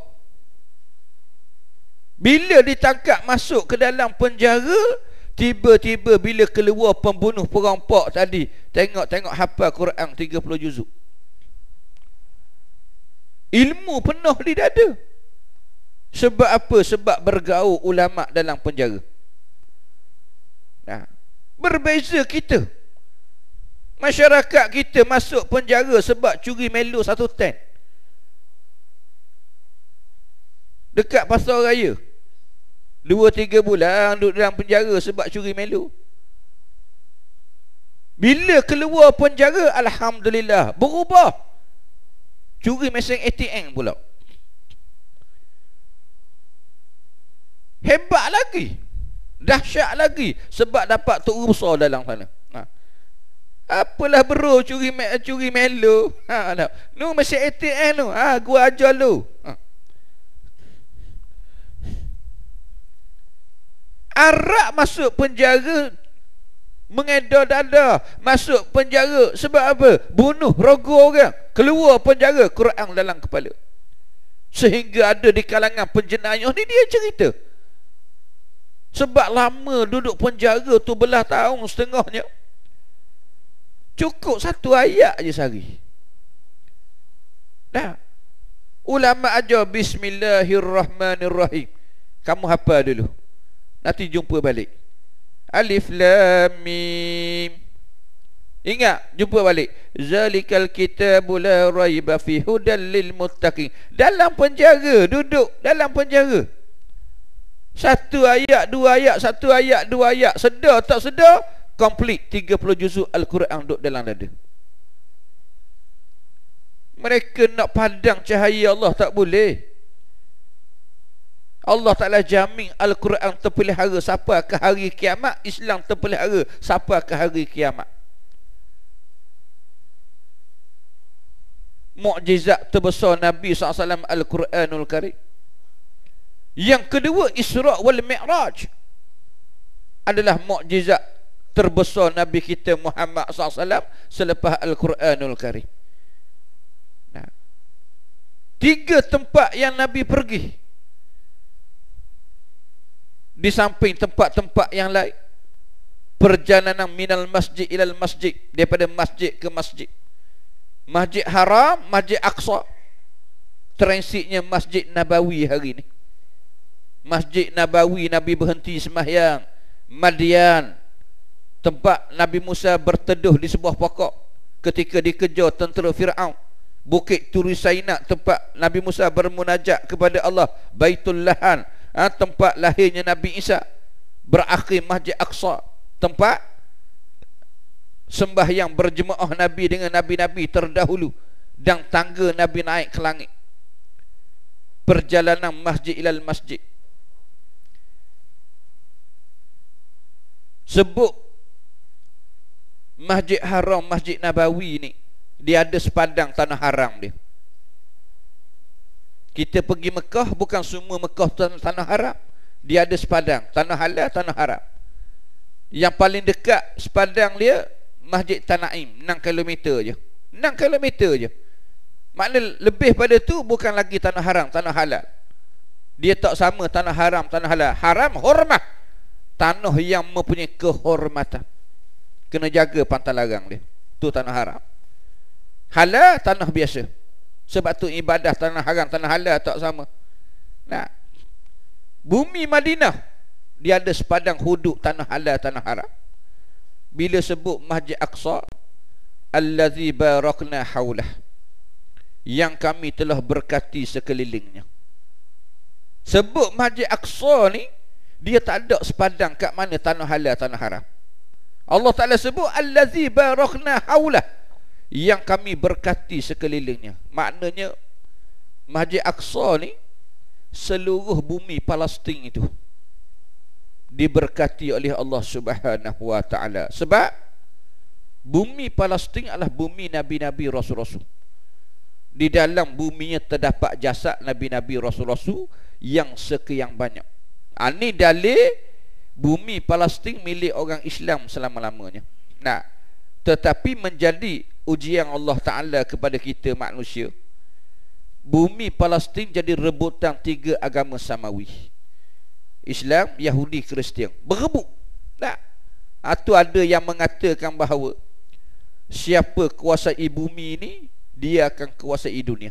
bila ditangkap masuk ke dalam penjara, tiba-tiba bila keluar pembunuh perampok tadi, tengok-tengok hafal Quran tiga puluh juzuk. Ilmu penuh di dada. Sebab apa? Sebab bergaul ulama dalam penjara. Nah, berbeza kita. Masyarakat kita masuk penjara sebab curi melo satu ten dekat pasar raya. Dua tiga bulan duduk dalam penjara sebab curi melo. Bila keluar penjara, alhamdulillah, berubah. Curi mesin A T M pula. Hebat lagi, dahsyat lagi, sebab dapat tok besar dalam sana. Ha. Apalah bro, curi curi melo. Ha, no. Nu mesin A T M tu. Ha, gua ajar lu. Ha. Arab masuk penjara mengedar dada, masuk penjara sebab apa? Bunuh, rogol orang, keluar penjara, Quran dalam kepala. Sehingga ada di kalangan penjenayah ni, dia cerita sebab lama duduk penjara tu belah tahun setengahnya, cukup satu ayat je sehari. Dah. Ulama ajar Bismillahirrahmanirrahim. Kamu hafal dulu, nanti jumpa balik. Alif Lam Mim. Ingat, jumpa balik. Zalikal kitabu la raiba fi hudal lil muttaqin. Dalam penjara, duduk dalam penjara. Satu ayat, dua ayat, satu ayat, dua ayat, sedar tak sedar, komplit tiga puluh juzuk Al-Quran duduk dalam dada. Mereka nak padang cahaya Allah tak boleh. Allah Ta'ala jamin Al-Quran terpelihara sampai ke hari kiamat, Islam terpelihara sampai ke hari kiamat. Mukjizat terbesar Nabi sallallahu alaihi wasallam Al-Quranul Karim. Yang kedua, Isra' wal Mi'raj adalah mukjizat terbesar Nabi kita Muhammad sallallahu alaihi wasallam selepas Al-Quranul Karim. Nah, tiga tempat yang Nabi pergi, di samping tempat-tempat yang lain, perjalanan minal masjid ilal masjid, daripada masjid ke masjid, Masjid Haram, Masjid Aqsa, transitnya Masjid Nabawi hari ni. Masjid Nabawi, Nabi berhenti sembahyang. Madian, tempat Nabi Musa berteduh di sebuah pokok ketika dikejar tentera Fir'aun. Bukit Turi Saina, tempat Nabi Musa bermunajat kepada Allah. Baitul Lahan, ha, tempat lahirnya Nabi Isa. Berakhir Masjid Aqsa, tempat sembahyang berjemaah Nabi dengan Nabi-Nabi terdahulu, dan tangga Nabi naik ke langit. Perjalanan masjid ilal masjid. Sebut Masjid Haram, Masjid Nabawi ni, dia ada sepadang tanah haram dia. Kita pergi Mekah, bukan semua Mekah tanah haram. Dia ada sepadang tanah halal, tanah haram. Yang paling dekat sepadang dia Masjid Tanaim, enam kilometer je. enam kilometer je. Maknanya lebih pada tu bukan lagi tanah haram, tanah halal. Dia tak sama tanah haram, tanah halal. Haram hormat, tanah yang mempunyai kehormatan, kena jaga pantang larang dia. Tu tanah haram. Halal tanah biasa. Sebab tu ibadah tanah haram, tanah halal tak sama. Nah, bumi Madinah, dia ada sepadang hudud tanah halal, tanah haram. Bila sebut Masjid Aqsa, allazi barakna haulah, yang kami telah berkati sekelilingnya. Sebut Masjid Aqsa ni, dia tak ada sepadang kat mana tanah halal, tanah haram. Allah Ta'ala sebut allazi barakna haulah, yang kami berkati sekelilingnya. Maknanya Masjid Aqsa ni, seluruh bumi Palestin itu diberkati oleh Allah Subhanahu wa Ta'ala. Sebab bumi Palestin adalah bumi Nabi-Nabi Rasul-Rasul. Di dalam buminya terdapat jasad Nabi-Nabi Rasul-Rasul yang sekian banyak. Ini dalil bumi Palestin milik orang Islam selama-lamanya. Nah, tetapi menjadi ujian Allah Ta'ala kepada kita manusia, bumi Palestin jadi rebutan tiga agama samawi, Islam, Yahudi, Kristian, berebut. Nah, atau ada yang mengatakan bahawa siapa kuasai bumi ini, dia akan kuasai dunia.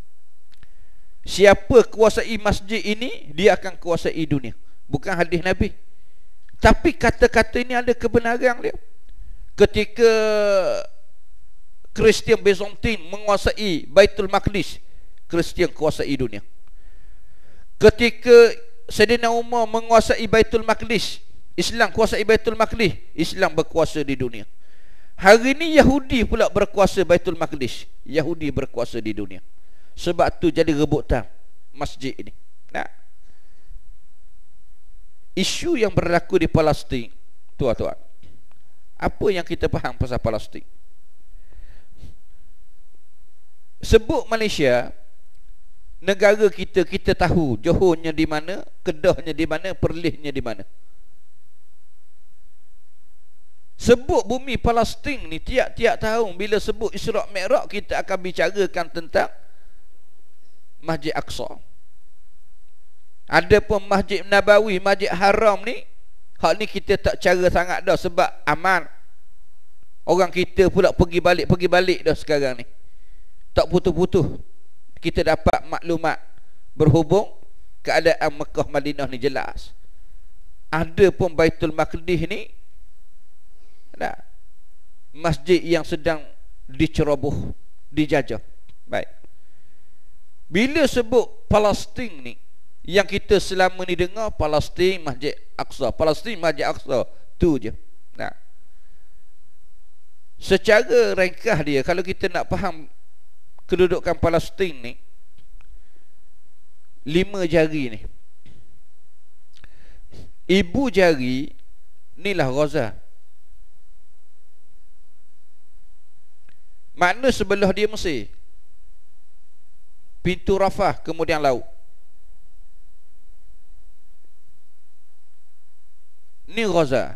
Siapa kuasai masjid ini, dia akan kuasai dunia. Bukan hadis Nabi, tapi kata-kata ini ada kebenaran dia. Ketika Kristian Byzantine menguasai Baitul Maqdis, Kristian kuasai dunia. Ketika Sayyidina Umar menguasai Baitul Maqdis, Islam kuasai Baitul Maqdis, Islam berkuasa di dunia. Hari ini Yahudi pula berkuasa Baitul Maqdis, Yahudi berkuasa di dunia. Sebab tu jadi rebutan masjid ini. Nah, isu yang berlaku di Palestin, tuan-tuan, apa yang kita faham pasal Palestin? Sebut Malaysia, negara kita, kita tahu Johornya di mana, Kedahnya di mana, Perlisnya di mana. Sebut bumi Palestin ni tiap-tiap tahun bila sebut Isra' Mi'raj, kita akan bicarakan tentang Masjid Aqsa. Ada pun Masjid Nabawi, Masjid Haram ni, hak ni kita tak cara sangat dah sebab aman. Orang kita pula pergi balik, pergi balik dah sekarang ni. Tak putus-putus kita dapat maklumat berhubung keadaan Mekah Madinah ni jelas. Ada pun Baitul Maqdis ni, nah, masjid yang sedang diceroboh, dijajah. Baik. Bila sebut Palestin ni, yang kita selama ni dengar Palestin, Masjid Aqsa, Palestin, Masjid Aqsa, tu je. Nah, secara ringkas dia, kalau kita nak faham kedudukan Palestin ni, lima jari ni, ibu jari inilah Gaza. Makna sebelah dia Mesir, pintu Rafah, kemudian laut. Ni Gaza.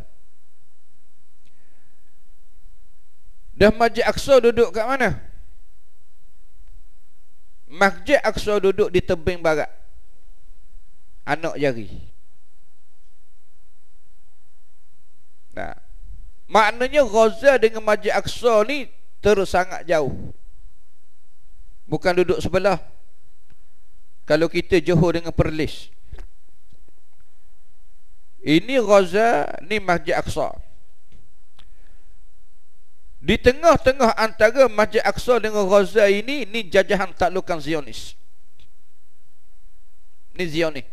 Dan Masjid Aqsa duduk kat mana? Masjid Aqsa duduk di tebing barat, anak jari. Nah, maknanya Gaza dengan Masjid Aqsa ni terus sangat jauh, bukan duduk sebelah. Kalau kita Johor dengan Perlis, ini Gaza, ni Masjid Aqsa. Di tengah-tengah antara Masjid Aqsa dengan Gaza ini, ni jajahan taklukan Zionis. Ni Zionis.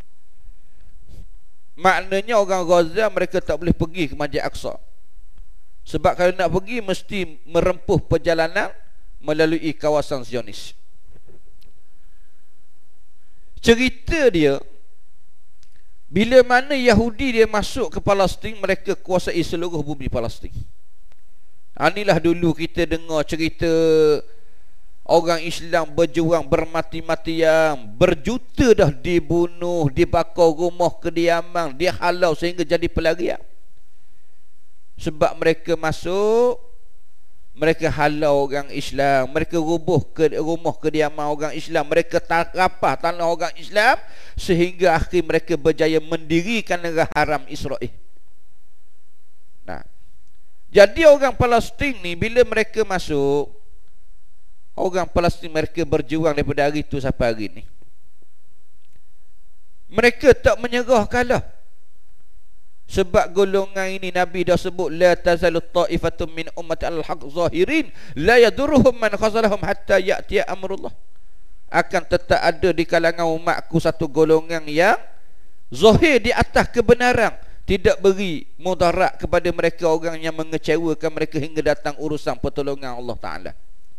Maknanya orang Gaza mereka tak boleh pergi ke Masjid Aqsa, sebab kalau nak pergi mesti merempuh perjalanan melalui kawasan Zionis. Cerita dia, bila mana Yahudi dia masuk ke Palestin, mereka kuasai seluruh bumi Palestin. Inilah dulu kita dengar cerita orang Islam berjuang bermati-matian, berjuta dah dibunuh, dibakar rumah kediaman, dihalau sehingga jadi pelarian. Sebab mereka masuk, mereka halau orang Islam, mereka rubuh ke rumah kediaman orang Islam, mereka rapah tanah orang Islam, sehingga akhir mereka berjaya mendirikan negara haram Israel. Nah, jadi orang Palestin ni bila mereka masuk, orang Palestin mereka berjuang daripada hari itu sampai hari ni. Mereka tak menyerah kalah. Sebab golongan ini Nabi dah sebut, la tazalu ta'ifatun min ummati al-haq zahirin la yadurruhum man khazalahum hatta ya'tiya amrullah. Akan tetap ada di kalangan umatku satu golongan yang zahir di atas kebenaran, tidak beri mudarat kepada mereka orang yang mengecewakan mereka hingga datang urusan pertolongan Allah Ta'ala.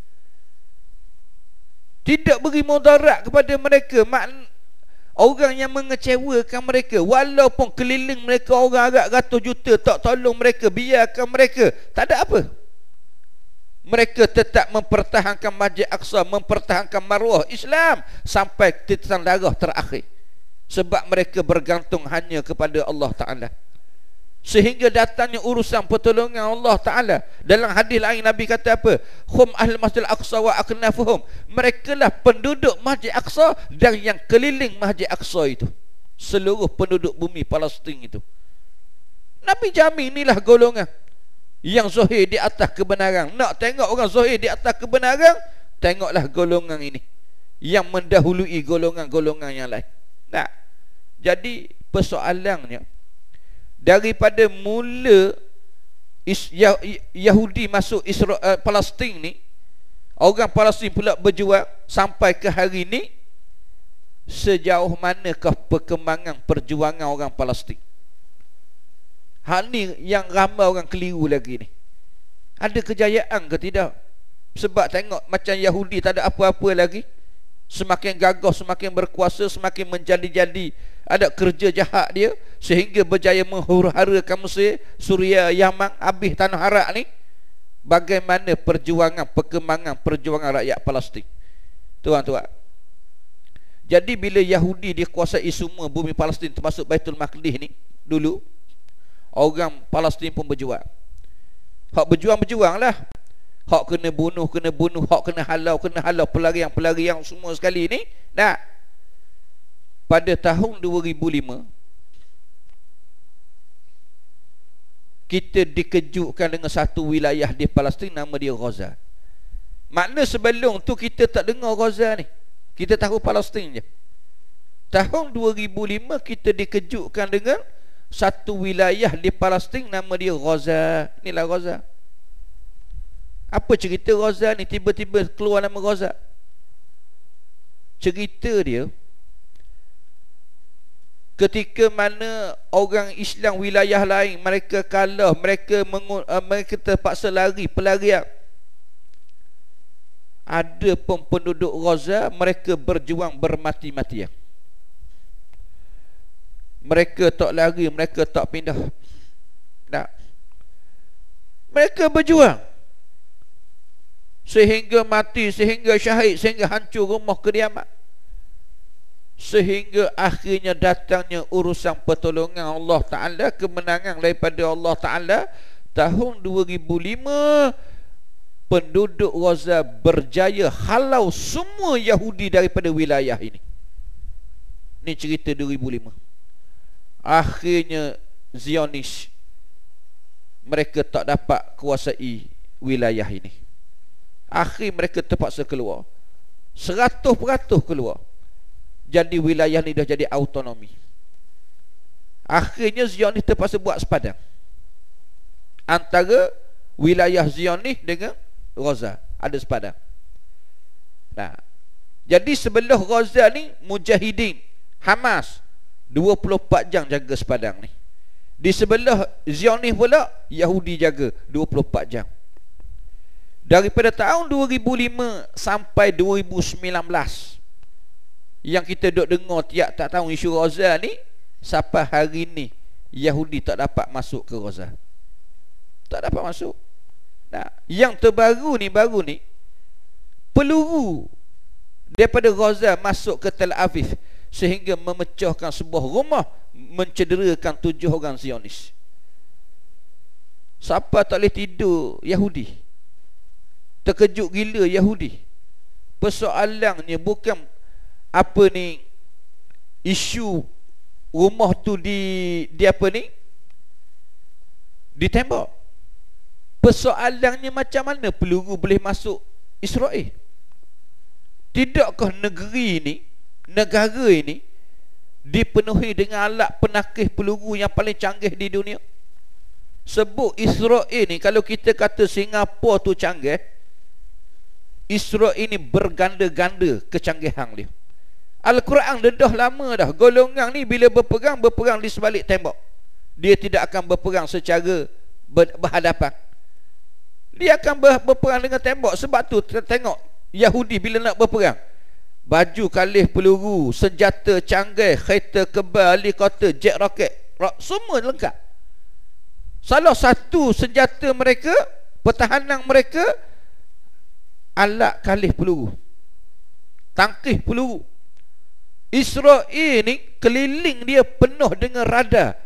Tidak beri mudarat kepada mereka, makna orang yang mengecewakan mereka, walaupun keliling mereka orang agak ratus juta tak tolong mereka, biarkan mereka, tak ada apa. Mereka tetap mempertahankan Masjid Aqsa, mempertahankan maruah Islam sampai titisan darah terakhir. sebab mereka bergantung hanya kepada Allah Ta'ala, sehingga datangnya urusan pertolongan Allah Ta'ala. Dalam hadis lain Nabi kata apa? Hum ahlul masjidil aqsa wa aknafuhum, mereka lah penduduk Masjid Aqsa dan yang keliling Masjid Aqsa itu, seluruh penduduk bumi Palestin itu. Nabi jamin inilah golongan yang zahir di atas kebenaran. Nak tengok orang zahir di atas kebenaran, tengoklah golongan ini yang mendahului golongan-golongan yang lain. Nah, jadi persoalannya, daripada mula Is, Yahudi masuk Isra, uh, Palestin ni, orang Palestin pula berjuang sampai ke hari ni, sejauh manakah perkembangan perjuangan orang Palestin? Hal ni yang ramai orang keliru lagi ni. Ada kejayaan ke tidak? Sebab tengok macam Yahudi tak ada apa-apa lagi, semakin gagah, semakin berkuasa, semakin menjadi-jadi, ada kerja jahat dia sehingga berjaya menghura-harakan Mesir, Suria, Yaman, habis tanah Arab ni. Bagaimana perjuangan, perkembangan perjuangan rakyat Palestin, tuan-tuan. Jadi bila Yahudi dikuasai semua bumi Palestin termasuk Baitul Maqdis ni dulu, orang Palestin pun berjuang. Hak berjuang-berjuang lah. Hak kena bunuh, kena bunuh, hak kena halau, kena halau, pelarian-pelarian semua sekali ni. Nah, pada tahun dua ribu lima kita dikejutkan dengan satu wilayah di Palestin, nama dia Gaza. Makna sebelum tu kita tak dengar Gaza ni, kita tahu Palestin je. Tahun dua ribu lima kita dikejutkan dengan satu wilayah di Palestin, nama dia Gaza. Inilah Gaza. Apa cerita Gaza ni tiba-tiba keluar nama Gaza? Cerita dia, ketika mana orang Islam wilayah lain mereka kalah, mereka mengu, uh, mereka terpaksa lari pelarian, ada pun penduduk Gaza mereka berjuang bermati-matian. Mereka tak lari, mereka tak pindah. Nah, mereka berjuang sehingga mati, sehingga syahid, sehingga hancur rumah kediaman, sehingga akhirnya datangnya urusan pertolongan Allah Ta'ala, kemenangan daripada Allah Ta'ala. Tahun dua ribu lima penduduk Gaza berjaya halau semua Yahudi daripada wilayah ini. Ini cerita dua ribu lima. Akhirnya Zionis mereka tak dapat kuasai wilayah ini. Akhir mereka terpaksa keluar, seratus peratus keluar. Jadi wilayah ni dah jadi autonomi. Akhirnya Zionis terpaksa buat sepadan antara wilayah Zionis dengan Gaza, ada sepadan. Nah, jadi sebelah Gaza ni Mujahidin Hamas dua puluh empat jam jaga sepadang ni. Di sebelah Zionis pula Yahudi jaga dua puluh empat jam. Daripada tahun dua ribu lima sampai dua ribu sembilan belas yang kita duk dengar tiap tak tahu isu Gaza ni, sampai hari ni Yahudi tak dapat masuk ke Gaza. Tak dapat masuk. Nah, yang terbaru ni, baru ni peluru daripada Gaza masuk ke Tel Aviv sehingga memecahkan sebuah rumah, mencederakan tujuh orang Zionis. Siapa tak boleh tidur? Yahudi. Terkejut gila Yahudi. Persoalannya bukan apa ni, isu rumah tu di di apa ni, ditembak. Persoalannya macam mana peluru boleh masuk Israel? Tidakkah negeri ini, negara ini dipenuhi dengan alat penakis peluru yang paling canggih di dunia? Sebut Israel ni, kalau kita kata Singapura tu canggih, Israel ini berganda-ganda kecanggihan dia. Al-Quran dah lama dah, golongan ni bila berperang, berperang di sebalik tembok. Dia tidak akan berperang secara berhadapan. Dia akan berperang dengan tembok. Sebab tu tengok Yahudi bila nak berperang, baju kalih peluru, senjata canggih, kereta kebal, helikopter, jet roket, semua lengkap. Salah satu senjata mereka, pertahanan mereka, alat kalih peluru, tangkis peluru. Israel ni keliling dia penuh dengan radar.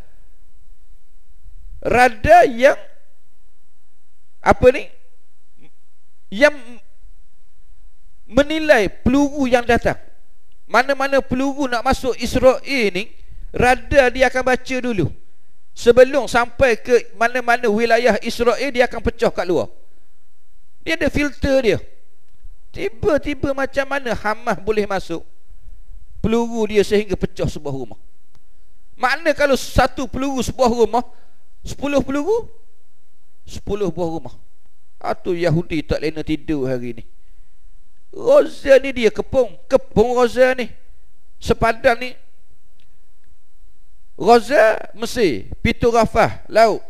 Radar yang apa ni? Yang menilai peluru yang datang. Mana-mana peluru nak masuk Israel ni, radar dia akan baca dulu. Sebelum sampai ke mana-mana wilayah Israel, dia akan pecah kat luar. Dia ada filter dia. Tiba-tiba macam mana Hamas boleh masuk peluru dia sehingga pecah sebuah rumah. Makna kalau satu peluru sebuah rumah, sepuluh peluru, sepuluh buah rumah. Atau Yahudi tak lena tidur hari ni. Gaza ni dia kepung. Kepung Gaza ni. Sepadan ni Gaza, Mesir. Pintu Rafah, laut.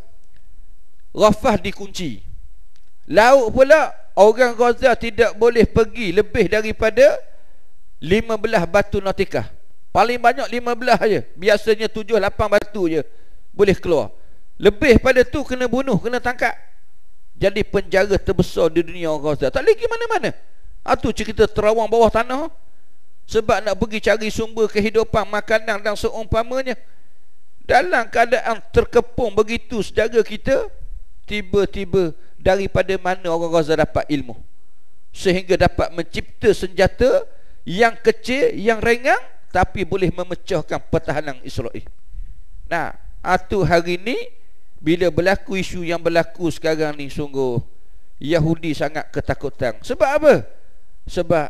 Rafah dikunci. Laut pula, orang Gaza tidak boleh pergi lebih daripada lima belas batu nautikah. Paling banyak lima belas je. Biasanya tujuh lapan batu je boleh keluar. Lebih pada tu kena bunuh, kena tangkap. Jadi penjara terbesar di dunia Gaza. Tak lagi mana-mana. Itu cerita terawang bawah tanah. Sebab nak pergi cari sumber kehidupan, makanan dan seumpamanya. Dalam keadaan terkepung begitu sejaga kita, tiba-tiba daripada mana orang Gaza dapat ilmu sehingga dapat mencipta senjata yang kecil, yang ringan, tapi boleh memecahkan pertahanan Israel. Nah, itu hari ni bila berlaku isu yang berlaku sekarang ni, sungguh Yahudi sangat ketakutan. Sebab apa? Sebab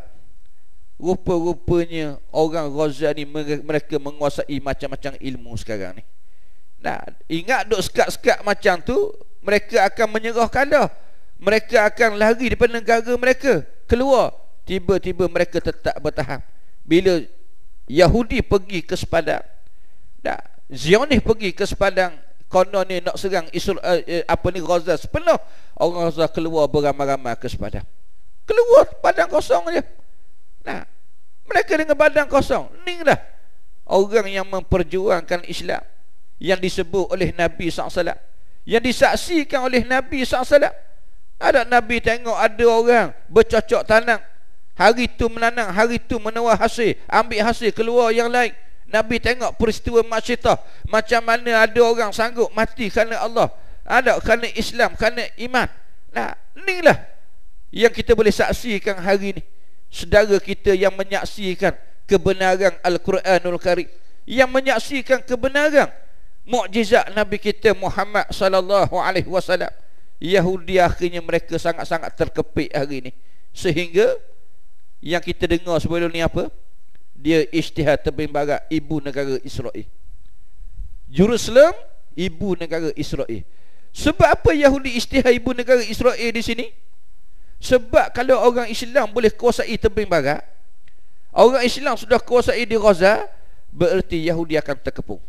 rupa-rupanya orang Gaza ni mereka menguasai macam-macam ilmu sekarang ni. Nah, ingat duk sekat-sekat macam tu, mereka akan menyerah kalah. Mereka akan lari daripada negara mereka, keluar. Tiba-tiba mereka tetap bertahan. Bila Yahudi pergi ke sepadang, nah, Zionis pergi ke sepadang, konon ni nak serang Israel, eh, apa ni Gaza sepenuh, orang Gaza keluar beramai-ramai ke sepadang. Keluar padang kosong je. Nah, mereka dengan badan kosong. Ni dah orang yang memperjuangkan Islam, yang disebut oleh Nabi sallallahu alaihi wasallam, yang disaksikan oleh Nabi sallallahu alaihi wasallam. Ada Nabi tengok ada orang bercocok tanam, hari tu menanam, hari tu menuai hasil, ambil hasil, keluar yang lain. Nabi tengok peristiwa Masyitah, macam mana ada orang sanggup mati kerana Allah, ada kerana Islam, kerana iman. Nah, inilah yang kita boleh saksikan hari ni. Saudara kita yang menyaksikan kebenaran Al-Quranul Karim, yang menyaksikan kebenaran mukjizat Nabi kita Muhammad sallallahu alaihi wasallam. Yahudi akhirnya mereka sangat-sangat terkepit hari ni, sehingga yang kita dengar sebelum ni apa? Dia isytihad tebing barat ibu negara Israel. Jerusalem ibu negara Israel. Sebab apa Yahudi isytihad ibu negara Israel di sini? Sebab kalau orang Islam boleh kuasai tebing barat, orang Islam sudah kuasai di Gaza, bererti Yahudi akan terkepung.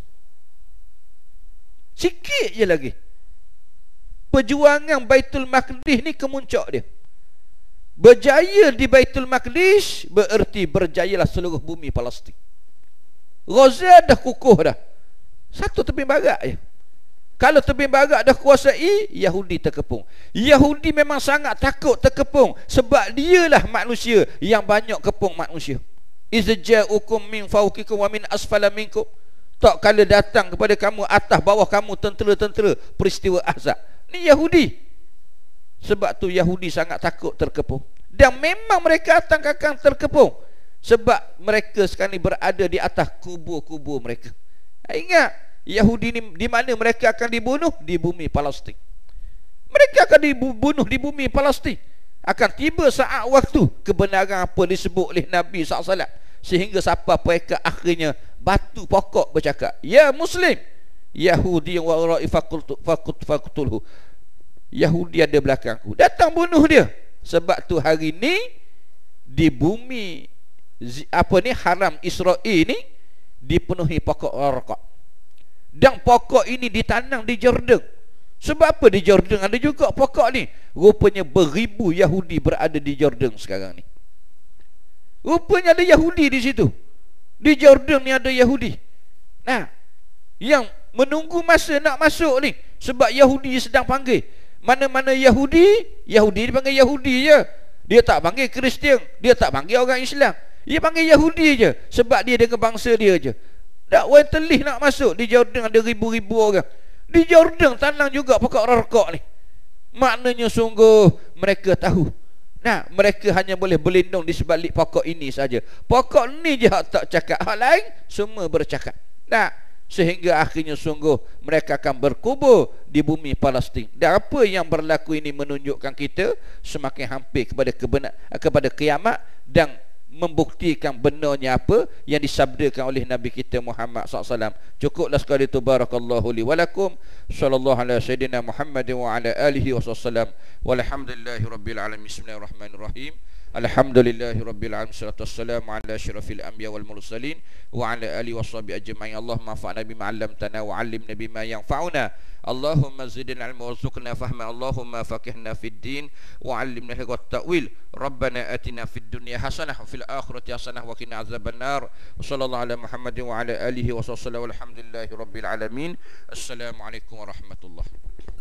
Sikit je lagi. Perjuangan Baitul Maqdis ni kemuncak dia. Berjaya di Baitul Maqdis bererti berjayalah seluruh bumi Palestin. Gaza dah kukuh dah. Satu tebing barat je. Kalau tebing barat dah kuasai, Yahudi terkepung. Yahudi memang sangat takut terkepung, sebab dialah manusia yang banyak kepung manusia. Izja'ukum min fawqikum wa min asfala minkum. Tak kala datang kepada kamu, atas bawah kamu tentera-tentera, peristiwa Ahzab. Ni Yahudi. Sebab tu Yahudi sangat takut terkepung. Dan memang mereka akan terkepung, sebab mereka sekarang ni berada di atas kubur-kubur mereka. Ingat, Yahudi ni di mana mereka akan dibunuh? Di bumi Palestin. Mereka akan dibunuh di bumi Palestin. Akan tiba saat waktu kebenaran apa disebut oleh Nabi sallallahu alaihi wasallam, sehingga sampai mereka akhirnya batu pokok bercakap, ya Muslim, Yahudi wa ra'i faqtulhu. Yahudi ada belakangku, datang bunuh dia. Sebab tu hari ni di bumi apa ni haram Israel ni dipenuhi pokok rokok. Dan pokok ini ditanam di Jordan. Sebab apa di Jordan ada juga pokok ni? Rupanya beribu Yahudi berada di Jordan sekarang ni. Rupanya ada Yahudi di situ. Di Jordan ni ada Yahudi. Nah, yang menunggu masa nak masuk ni, sebab Yahudi sedang panggil. Mana-mana Yahudi, Yahudi dipanggil Yahudi je. Dia tak panggil Kristian, dia tak panggil orang Islam. Dia panggil Yahudi je sebab dia dengan bangsa dia je. Dakwah telih nak masuk di Jordan ada ribu-ribu orang. Di Jordan tanang juga pokok rokok ni. Maknanya sungguh mereka tahu. Nah, mereka hanya boleh berlindung di sebalik pokok ini saja. Pokok ni je hak tak cakap, hak lain semua bercakap. Nah, sehingga akhirnya sungguh mereka akan berkubur di bumi Palestin. Dan apa yang berlaku ini menunjukkan kita semakin hampir kepada kebenar, kepada kiamat dan membuktikan benarnya apa yang disabdakan oleh Nabi kita Muhammad sallallahu alaihi wasallam. Cukuplah sekali itu. Barakallahu li wa lakum. Sallallahu ala sayyidina Muhammad wa ala alihi wasallam. Walhamdulillahi rabbil alamin. Bismillahirrahmanirrahim. Alhamdulillahi rabbil alamin. Salatu wassalamu ala asyrafil anbiya wal mursalin wa ala alihi washabihi ajma'in. Allahumma anfa'na bima 'allamtana wa 'allimna bima yanfa'una. Allahumma zidna 'ilma warzuqna fahma. Allahumma faqihna fid din wa 'allimna hikmat ta'wil. Rabbana atina fid dunya hasanah wa fil akhirati hasanah wa qina azaban nar. Sallallahu ala Muhammadin wa ala alihi wa sallam. Walhamdulillahi rabbil alamin. Assalamualaikum warahmatullahi wabarakatuh.